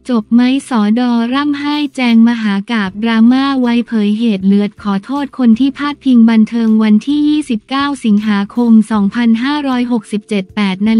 จบไหมสอดอร่ำไห้แจงมหากาพย์ดราม่าไว้เผยเหตุเลือดขอโทษคนที่พาดพิงบันเทิงวันที่ 29 สิงหาคม 2567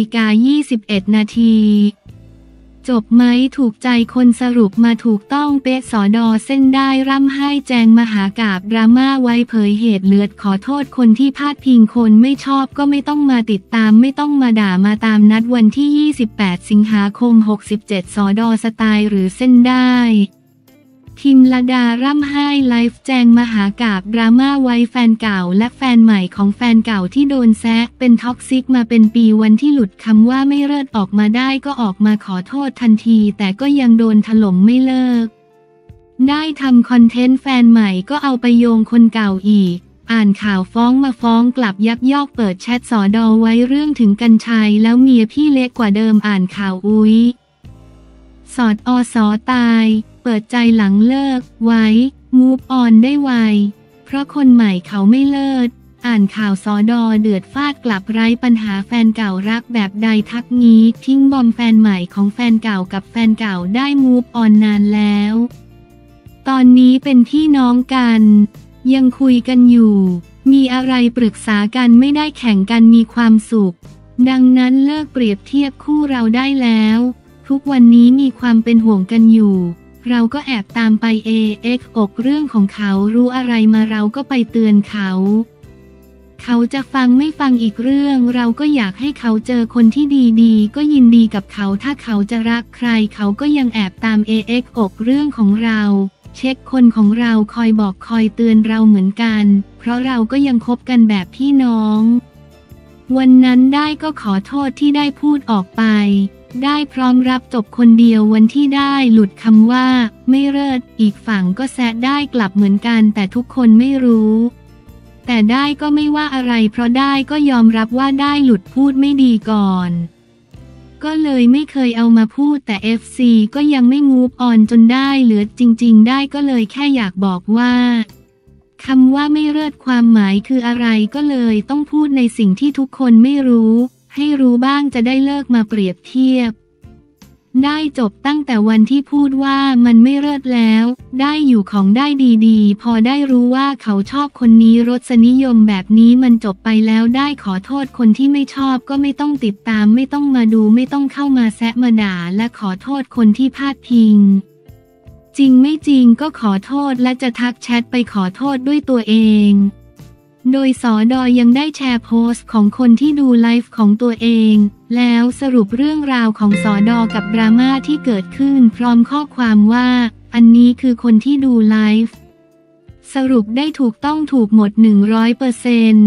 8:21 นาทีจบไหมถูกใจคนสรุปมาถูกต้องเป๊ะสอดอเส้นได้ร่ำไห้แจงมหากาพย์ดราม่าไว้เผยเหตุเลือดขอโทษคนที่พาดพิงคนไม่ชอบก็ไม่ต้องมาติดตามไม่ต้องมาด่ามาตามนัดวันที่ 28 สิงหาคม 67 สอดอสไตล์หรือเส้นได้พิมลดาร่ำไห้ไลฟ์แจงมหากาพย์ดราม่าไว้แฟนเก่าและแฟนใหม่ของแฟนเก่าที่โดนแซะเป็นท็อกซิกมาเป็นปีวันที่หลุดคำว่าไม่เลิศออกมาได้ก็ออกมาขอโทษทันทีแต่ก็ยังโดนถล่มไม่เลิกได้ทำคอนเทนต์แฟนใหม่ก็เอาไปโยงคนเก่าอีกอ่านข่าวฟ้องมาฟ้องกลับยักยอกเปิดแชทสอดอไว้เรื่องถึงกรรชัยแล้วเมียพี่เล็กกว่าเดิมอ่านข่าวอุ๊ยสอดอสอตายเปิดใจหลังเลิกไว้มูฟออนได้ไวเพราะคนใหม่เขาไม่เลิศอ่านข่าวสอดอเดือดฟาดกลับไร้ปัญหาแฟนเก่ารักแบบใดทักงี้ทิ้งบอมแฟนใหม่ของแฟนเก่ากับแฟนเก่าได้มูฟออนนานแล้วตอนนี้เป็นพี่น้องกันยังคุยกันอยู่มีอะไรปรึกษากันไม่ได้แข่งกันมีความสุขดังนั้นเลิกเปรียบเทียบคู่เราได้แล้วทุกวันนี้มีความเป็นห่วงกันอยู่เราก็แอบตามไปอกเรื่องของเขารู้อะไรมาเราก็ไปเตือนเขาจะฟังไม่ฟังอีกเรื่องเราก็อยากให้เขาเจอคนที่ดีๆก็ยินดีกับเขาถ้าเขาจะรักใครเขาก็ยังแอบตามอกเรื่องของเราเช็คคนของเราคอยบอกคอยเตือนเราเหมือนกันเพราะเราก็ยังคบกันแบบพี่น้องวันนั้นได้ก็ขอโทษที่ได้พูดออกไปได้พร้อมรับจบคนเดียววันที่ได้หลุดคำว่าไม่เลิศอีกฝั่งก็แซะได้กลับเหมือนกันแต่ทุกคนไม่รู้แต่ได้ก็ไม่ว่าอะไรเพราะได้ก็ยอมรับว่าได้หลุดพูดไม่ดีก่อนก็เลยไม่เคยเอามาพูดแต่ FC ก็ยังไม่มูฟออนจนได้เหลือจริงๆได้ก็เลยแค่อยากบอกว่าคำว่าไม่เลิศความหมายคืออะไรก็เลยต้องพูดในสิ่งที่ทุกคนไม่รู้ให้รู้บ้างจะได้เลิกมาเปรียบเทียบได้จบตั้งแต่วันที่พูดว่ามันไม่เลิศแล้วได้อยู่ของได้ดีๆพอได้รู้ว่าเขาชอบคนนี้รสนิยมแบบนี้มันจบไปแล้วได้ขอโทษคนที่ไม่ชอบก็ไม่ต้องติดตามไม่ต้องมาดูไม่ต้องเข้ามาแซะมาด่าและขอโทษคนที่พาดพิงจริงไม่จริงก็ขอโทษและจะทักแชทไปขอโทษด้วยตัวเองโดยสอดอยังได้แชร์โพสต์ของคนที่ดูไลฟ์ของตัวเองแล้วสรุปเรื่องราวของสอดอกับดราม่าที่เกิดขึ้นพร้อมข้อความว่าอันนี้คือคนที่ดูไลฟ์สรุปได้ถูกต้องถูกหมด 100%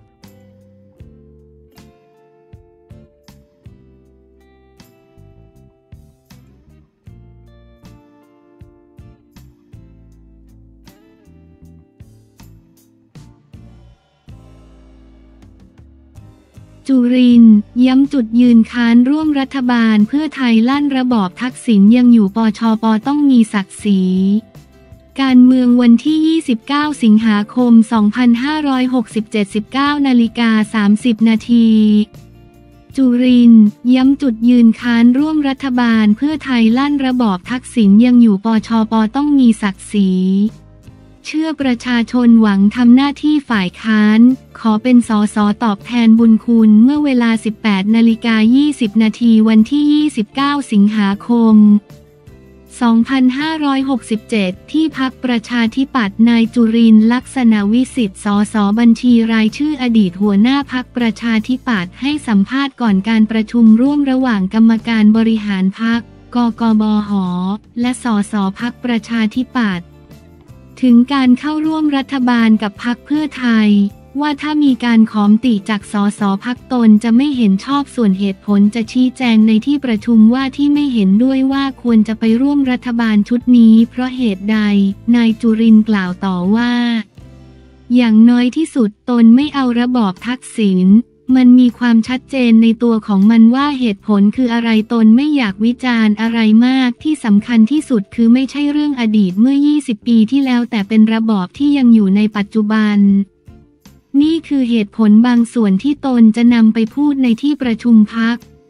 จุรินทร์ย้ำจุดยืนค้านร่วมรัฐบาลเพื่อไทยลั่นระบอบทักษิณยังอยู่ปชปต้องมีศักดิ์ศรีการเมืองวันที่ 29 สิงหาคม 2567 19:30 นาทีจุรินทร์ย้ำจุดยืนค้านร่วมรัฐบาลเพื่อไทยลั่นระบอบทักษิณยังอยู่ปชปต้องมีศักดิ์ศรีเชื่อประชาชนหวังทำหน้าที่ฝ่ายค้านขอเป็นสสตอบแทนบุญคุณเมื่อเวลา 18:20 นาทีวันที่ 29 สิงหาคม 2567 ที่พรรคประชาธิปัตย์นายจุรินทร์ลักษณะวิสิทธิ์สสบัญชีรายชื่ออดีตหัวหน้าพรรคประชาธิปัตย์ให้สัมภาษณ์ก่อนการประชุมร่วมระหว่างกรรมการบริหารพรรคกกบห.และสสพรรคประชาธิปัตย์ถึงการเข้าร่วมรัฐบาลกับพรรคเพื่อไทยว่าถ้ามีการขอมติจากสสพรรคตนจะไม่เห็นชอบส่วนเหตุผลจะชี้แจงในที่ประชุมว่าที่ไม่เห็นด้วยว่าควรจะไปร่วมรัฐบาลชุดนี้เพราะเหตุใดนายจุรินทร์กล่าวต่อว่าอย่างน้อยที่สุดตนไม่เอาระบอบทักษิณมันมีความชัดเจนในตัวของมันว่าเหตุผลคืออะไรตนไม่อยากวิจารณ์อะไรมากที่สำคัญที่สุดคือไม่ใช่เรื่องอดีตเมื่อ 20 ปีที่แล้วแต่เป็นระบอบที่ยังอยู่ในปัจจุบันนี่คือเหตุผลบางส่วนที่ตนจะนำไปพูดในที่ประชุมพรรค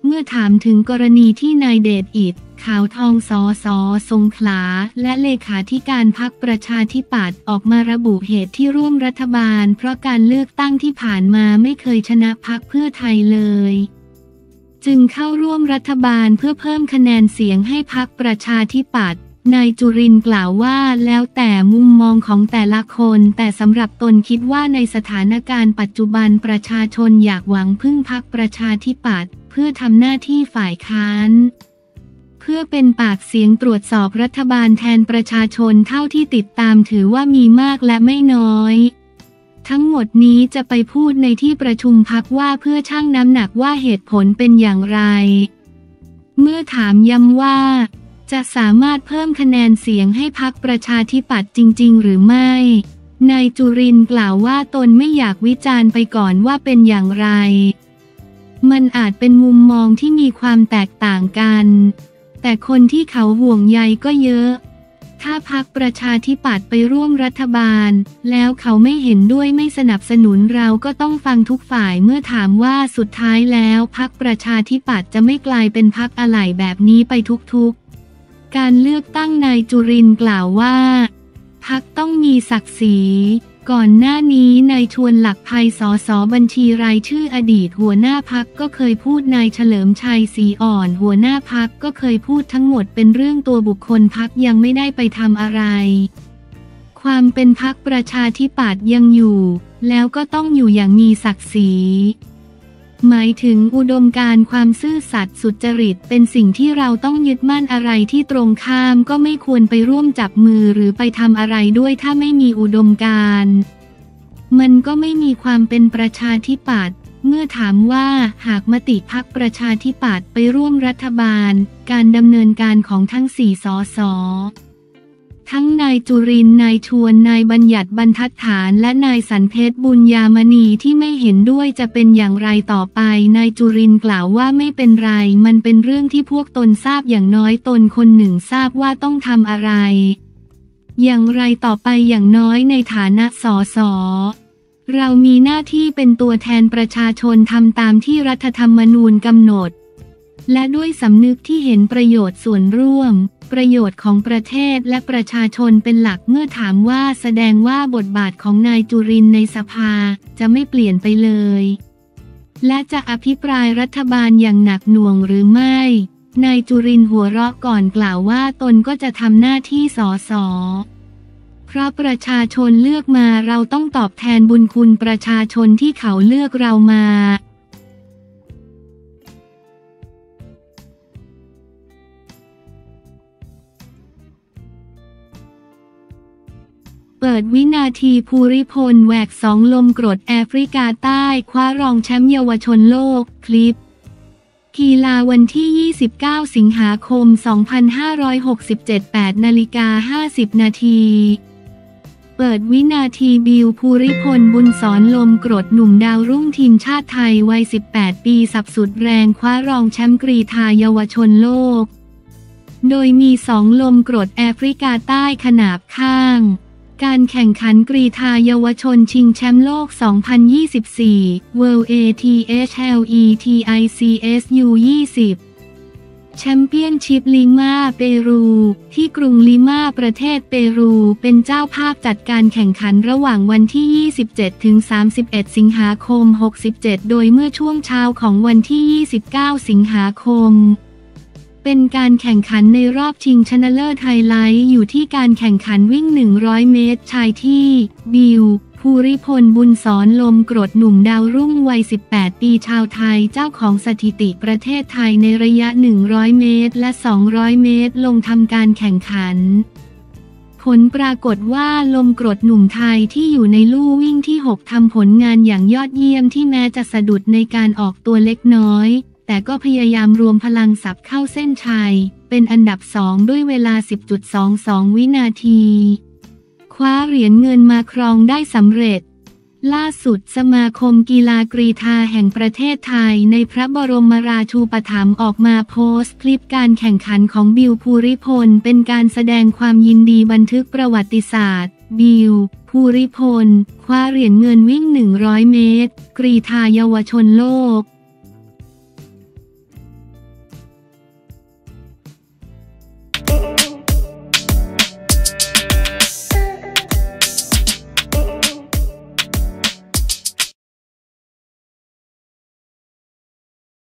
เมื่อถามถึงกรณีที่นายเดชอิฐ ขาวทองสส.สงขลาและเลขาธิการพรรคประชาธิปัตย์ออกมาระบุเหตุที่ร่วมรัฐบาลเพราะการเลือกตั้งที่ผ่านมาไม่เคยชนะพรรคเพื่อไทยเลยจึงเข้าร่วมรัฐบาลเพื่อเพิ่มคะแนนเสียงให้พรรคประชาธิปัตย์นายจุรินทร์กล่าวว่าแล้วแต่มุมมองของแต่ละคนแต่สำหรับตนคิดว่าในสถานการณ์ปัจจุบันประชาชนอยากหวังพึ่งพรรคประชาธิปัตย์เพื่อทำหน้าที่ฝ่ายค้านเพื่อเป็นปากเสียงตรวจสอบรัฐบาลแทนประชาชนเท่าที่ติดตามถือว่ามีมากและไม่น้อยทั้งหมดนี้จะไปพูดในที่ประชุมพรรคว่าเพื่อชั่งน้ำหนักว่าเหตุผลเป็นอย่างไรเมื่อถามย้ำว่าจะสามารถเพิ่มคะแนนเสียงให้พรรคประชาธิปัตย์จริงๆหรือไม่นายจุรินทร์กล่าวว่าตนไม่อยากวิจารณ์ไปก่อนว่าเป็นอย่างไรมันอาจเป็นมุมมองที่มีความแตกต่างกันแต่คนที่เขาห่วงใยก็เยอะถ้าพรรคประชาธิปัตย์ไปร่วมรัฐบาลแล้วเขาไม่เห็นด้วยไม่สนับสนุนเราก็ต้องฟังทุกฝ่ายเมื่อถามว่าสุดท้ายแล้วพรรคประชาธิปัตย์จะไม่กลายเป็นพรรคอะไหล่แบบนี้ไปทุกการเลือกตั้งนายจุรินทร์กล่าวว่าพรรคต้องมีศักดิ์ศรีก่อนหน้านี้นายชวนหลักภัยสสบัญชีรายชื่ออดีตหัวหน้าพรรคก็เคยพูดนายเฉลิมชัยศรีอ่อนหัวหน้าพรรคก็เคยพูดทั้งหมดเป็นเรื่องตัวบุคคลพรรคยังไม่ได้ไปทำอะไรความเป็นพรรคประชาธิปัตย์ยังอยู่แล้วก็ต้องอยู่อย่างมีศักดิ์ศรีหมายถึงอุดมการณ์ความซื่อสัตย์สุจริตเป็นสิ่งที่เราต้องยึดมั่นอะไรที่ตรงข้ามก็ไม่ควรไปร่วมจับมือหรือไปทำอะไรด้วยถ้าไม่มีอุดมการณ์มันก็ไม่มีความเป็นประชาธิปัตย์เมื่อถามว่าหากมติพรรคประชาธิปัตย์ไปร่วมรัฐบาลการดำเนินการของทั้ง4 สส.ทั้งนายจุรินทร์นายชวนนายบัญญัติบรรทัดฐานและนายสันเพชรบุญญามณีที่ไม่เห็นด้วยจะเป็นอย่างไรต่อไปนายจุรินทร์กล่าวว่าไม่เป็นไรมันเป็นเรื่องที่พวกตนทราบอย่างน้อยตนคนหนึ่งทราบว่าต้องทำอะไรอย่างไรต่อไปอย่างน้อยในฐานะสสเรามีหน้าที่เป็นตัวแทนประชาชนทำตามที่รัฐธรรมนูญกำหนดและด้วยสำนึกที่เห็นประโยชน์ส่วนร่วมประโยชน์ของประเทศและประชาชนเป็นหลักเมื่อถามว่าแสดงว่าบทบาทของนายจุรินทร์ในสภาจะไม่เปลี่ยนไปเลยและจะอภิปรายรัฐบาลอย่างหนักหน่วงหรือไม่นายจุรินทร์หัวเราะก่อนกล่าวว่าตนก็จะทำหน้าที่สสเพราะประชาชนเลือกมาเราต้องตอบแทนบุญคุณประชาชนที่เขาเลือกเรามาเปิดวินาทีภูริพลแหวก2ลมกรดแอฟริกาใต้คว้ารองแชมป์เยาวชนโลกคลิปกีฬาวันที่ 29 สิงหาคม 2567 8:50 นาทีเปิดวินาทีบิวภูริพลบุญสอนลมกรดหนุ่มดาวรุ่งทีมชาติไทยวัย 18 ปีสับสุดแรงคว้ารองแชมป์กรีฑาเยาวชนโลกโดยมี2ลมกรดแอฟริกาใต้ขนาบข้างการแข่งขันกรีฑาเยาวชนชิงแชมป์โลก 2024 World Athletics U20 แชมเปี้ยนชิพลิมาเปรูที่กรุงลิมาประเทศเปรูเป็นเจ้าภาพจัดการแข่งขันระหว่างวันที่ 27-31 สิงหาคม 67 โดยเมื่อช่วงเช้าของวันที่ 29 สิงหาคมเป็นการแข่งขันในรอบชิงชนะเลิศไฮไลท์อยู่ที่การแข่งขันวิ่ง100 เมตรชายที่บิวภูริพลบุญสอนลมกรดหนุ่มดาวรุ่งวัย 18 ปีชาวไทยเจ้าของสถิติประเทศไทยในระยะ100 เมตรและ200 เมตรลงทำการแข่งขันผลปรากฏว่าลมกรดหนุ่มไทยที่อยู่ในลู่วิ่งที่ 6ทำผลงานอย่างยอดเยี่ยมที่แม้จะสะดุดในการออกตัวเล็กน้อยแต่ก็พยายามรวมพลังสับเข้าเส้นชัยเป็นอันดับ2ด้วยเวลา 10.22 วินาทีคว้าเหรียญเงินมาครองได้สำเร็จล่าสุดสมาคมกีฬากรีฑาแห่งประเทศไทยในพระบรมราชูปถัมภ์ออกมาโพสต์คลิปการแข่งขันของบิวภูริพลเป็นการแสดงความยินดีบันทึกประวัติศาสตร์บิวภูริพลคว้าเหรียญเงินวิ่ง100 เมตรกรีฑาเยาวชนโลก